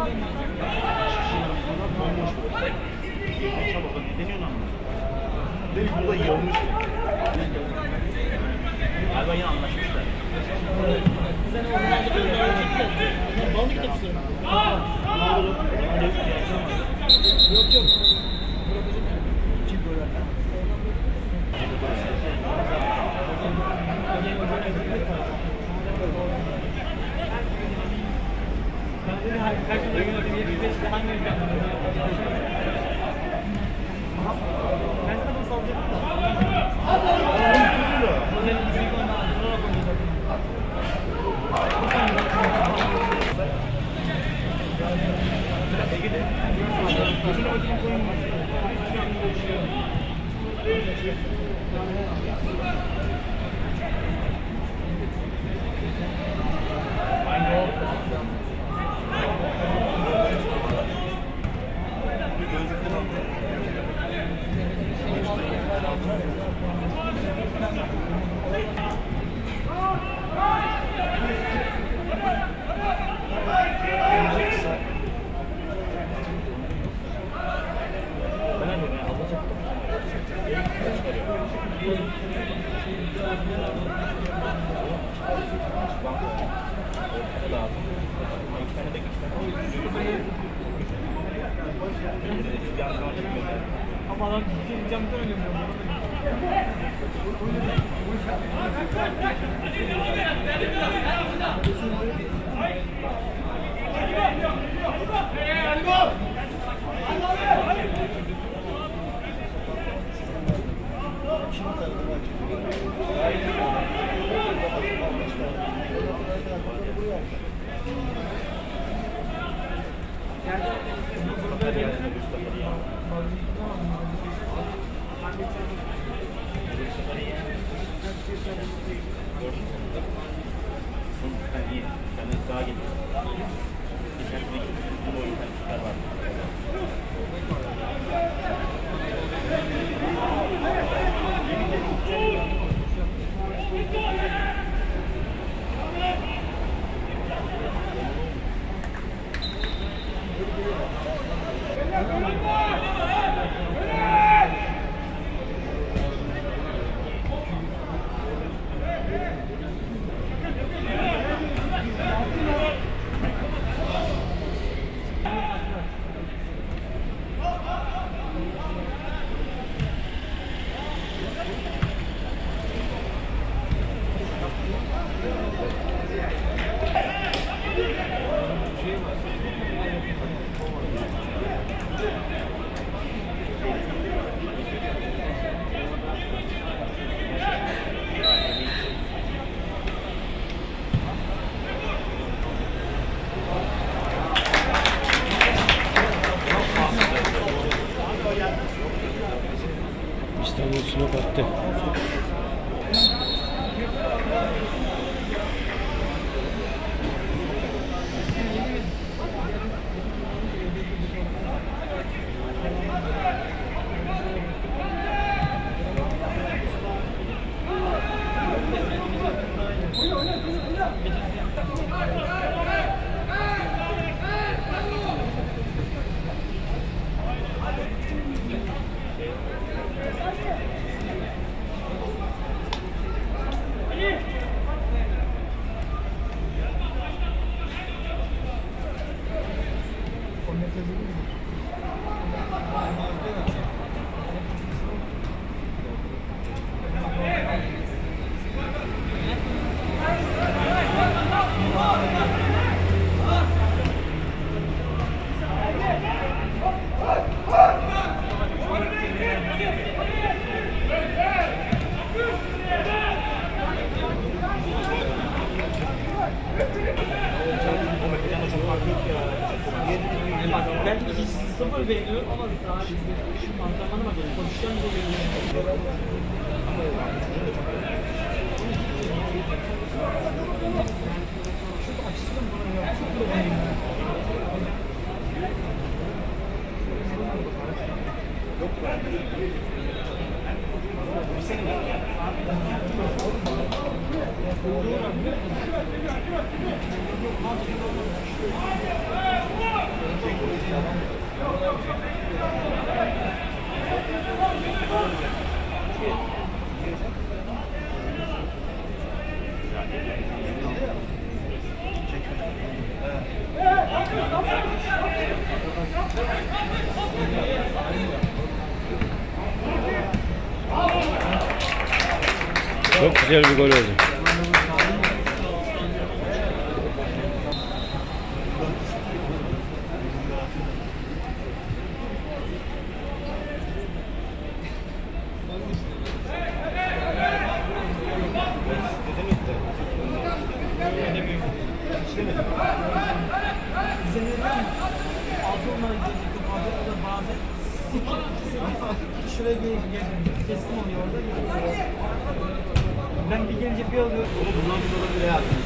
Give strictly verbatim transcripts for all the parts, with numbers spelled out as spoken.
Demek burada yığılmış. Galiba yine anlaşmışlar. Size ne oldu? Bal mı gideceksin? Yok yok. Çift böyle. Ama adam ciddi camdan oynuyor. Daha geliyor. Geçen sene bu oyun var. İstanbul Sinop attı. Ben iki sıfır beğeniyorum ama daha şu antrenmana bak, pozisyon da beğeniyorum. Şu açısından bana yok. Çok da beğeniyorum. Yok ben. Bu senin mi? Doğru. Çok güzel bir gol oldu. Bize ne diyor? Altınla gidecektim. Altınla bazen şuraya bir teslim oluyor orada. Ben bir gelince bir oluyor. Bundan sonra bile yardım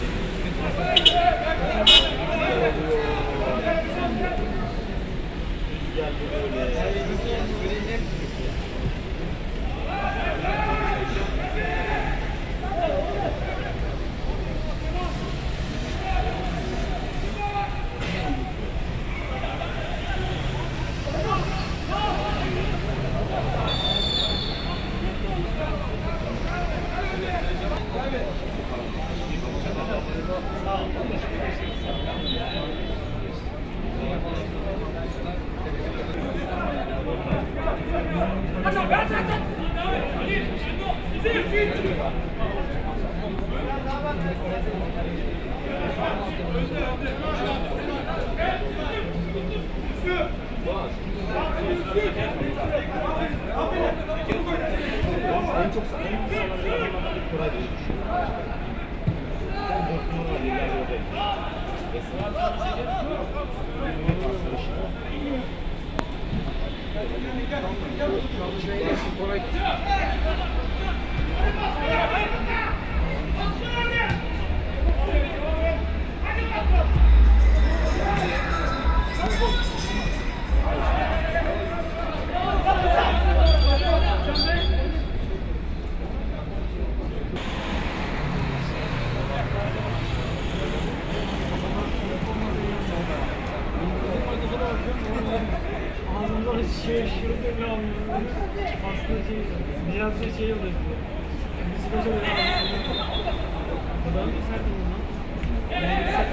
en çok en kolay bir şey. Ben dört numara yıllar oradayım. Ağzımda şey şurada bir anlıyorum. Aslında şey biraz da şey oluyor. Biz de şöyle ben bir sert oldum. Ben bir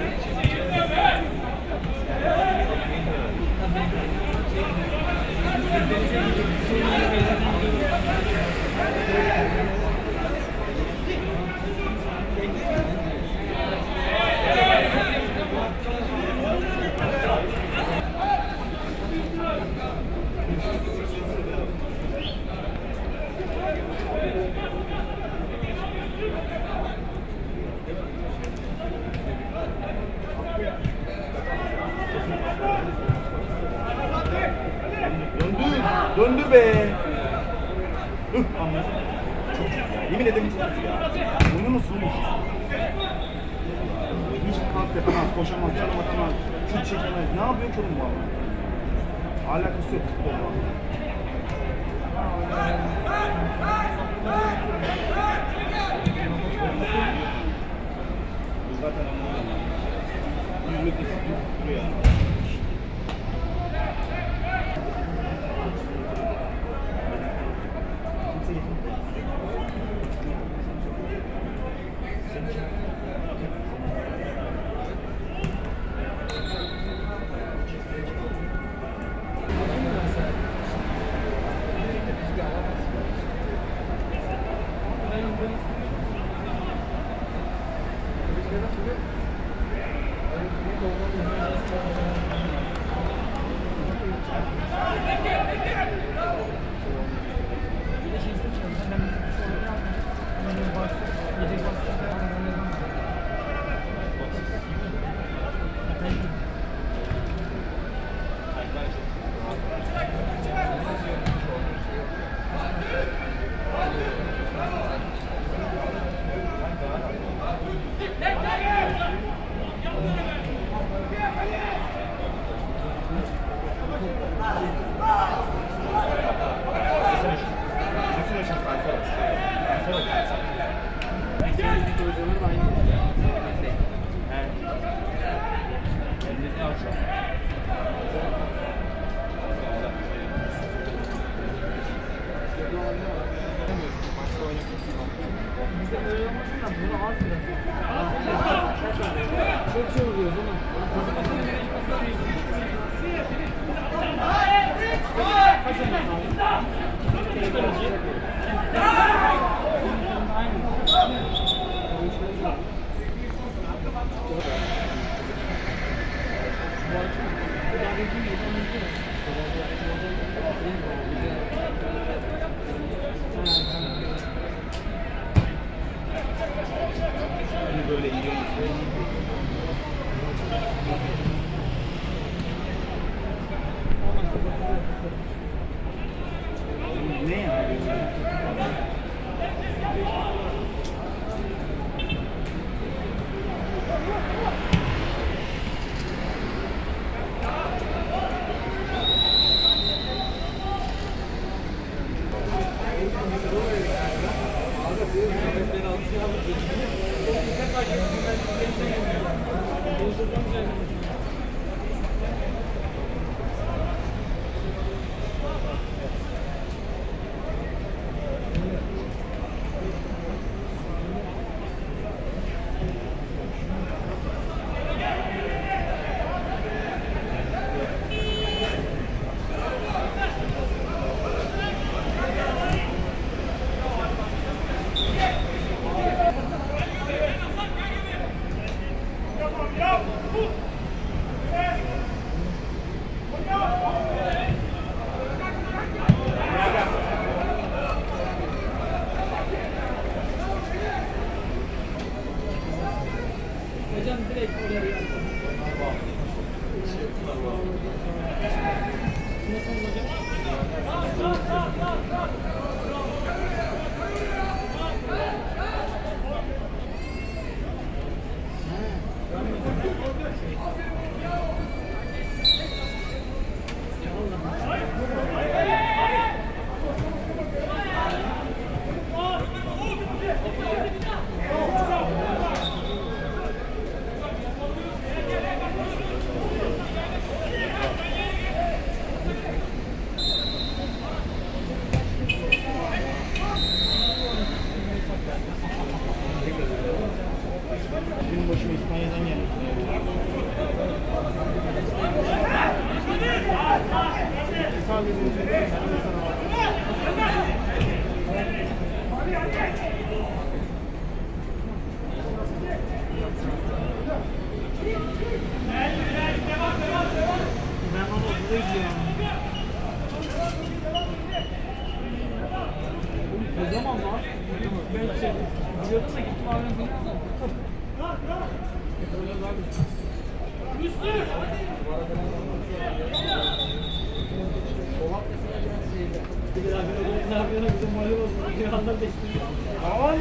Döndü, döndü be. Hıh, anladım. Çok iyi ya. Yemin ederim çok iyi ya. Oyununu sunmuş. Hiç pas yapamaz, koşamaz, çalım atamaz, şut çekemez. Ne yapıyor ki oğlum bu adam? Alakası yok futbolla. Zaten anlamadım. Yüzlük disiplin tutuyor yani. çok şey oluyor o zaman. Kaç Böyle iyi ne yani? Hocam direkt oraya yapalım. Nasıl hocam? Gün başım İspanya'dan geldim. Ben onu burada izliyorum. Ne zaman var? Ben şey biliyordum da gittim abim biliyordum. Üstü! Bir daha bir odamız ne yapıyorlar? Bizim morali bozuldu. Bir anda bekliyor. Tamam.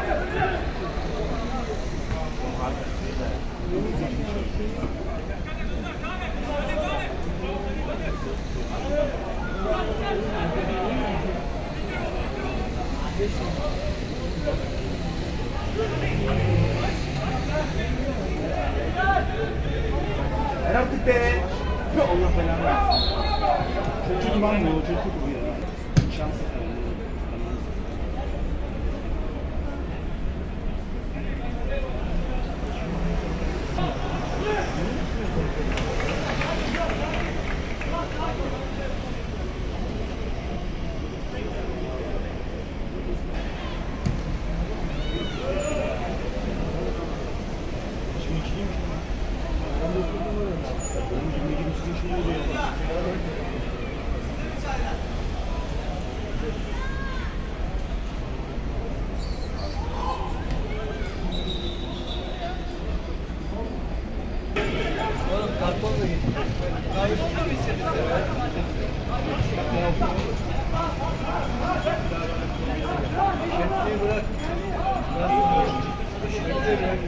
Ver artık be. Tüh, Allah belanı versin. Çocuk lan bu, çocuk bu ya. Şanslı falan. Şimdi ikiliymiş lan. Ben de okudum öyle. Benim yirmi yirmi sekiz yaşında oluyor. Oğlum karton da getir. Karton da mı istedin? Şemsiyeyi bırak. Şemsiyeyi bırak.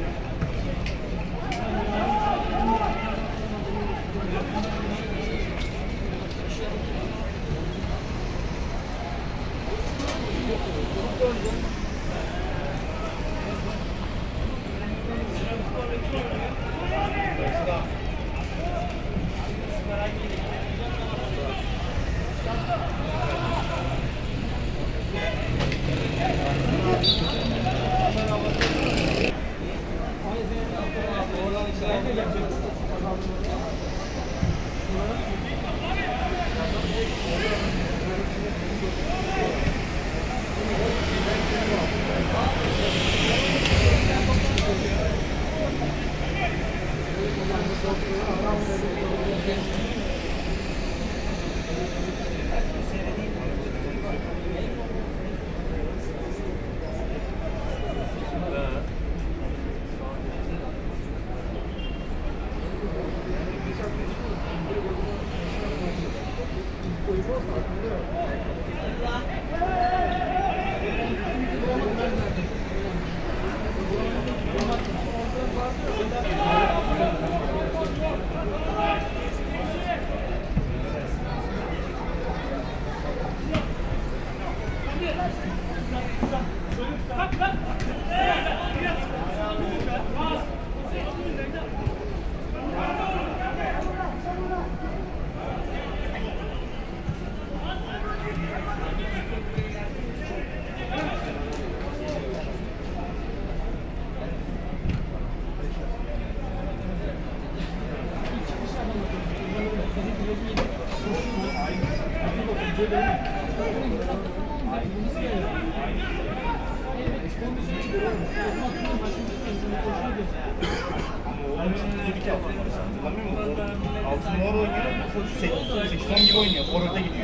Altın numara oynuyor, sekiz on gibi oynuyor, forvete gidiyor.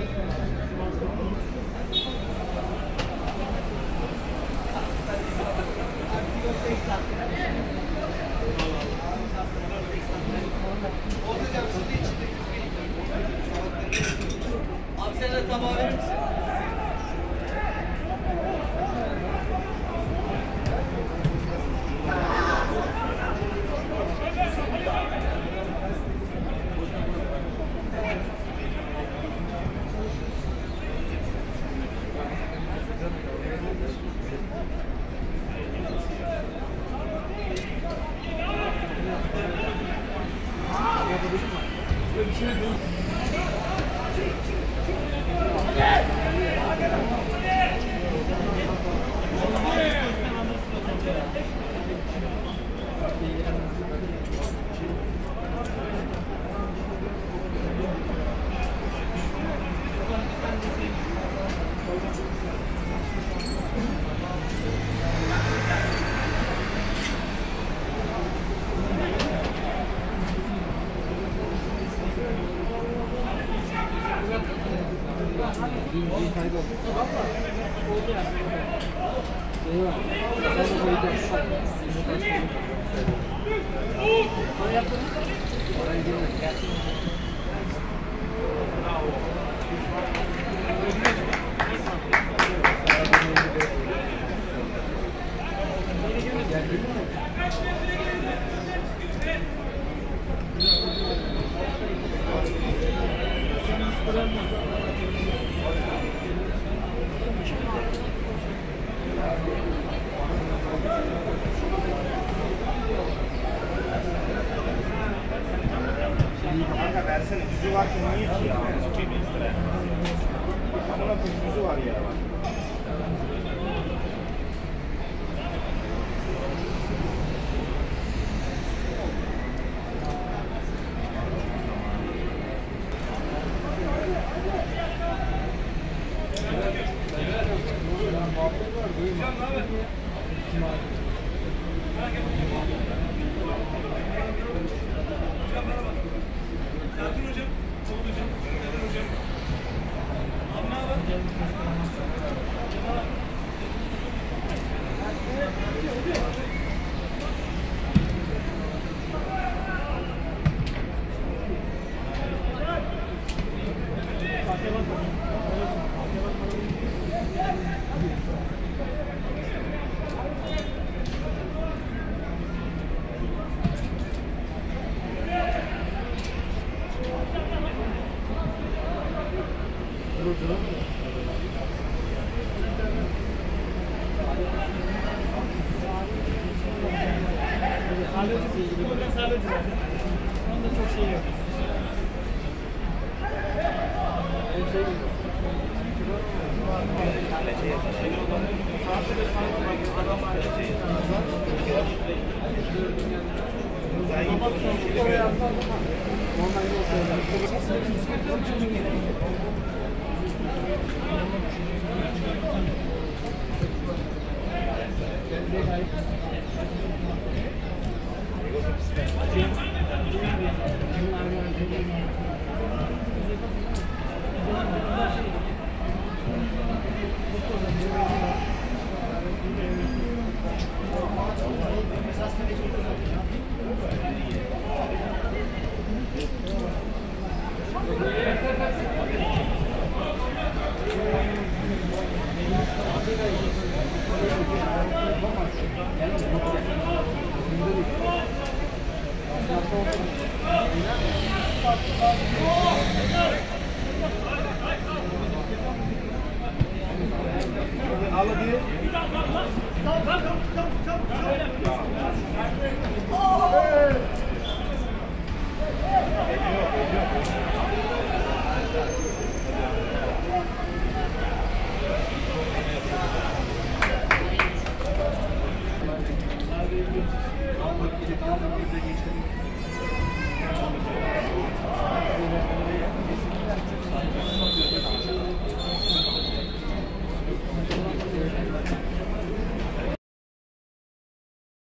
Abi sen de tabağı verir misin? Kanka versene, düzü varken niye ki ya? Amına koyayım, düzü var ya. Onda çok şey yok. Thank you. Al hadi.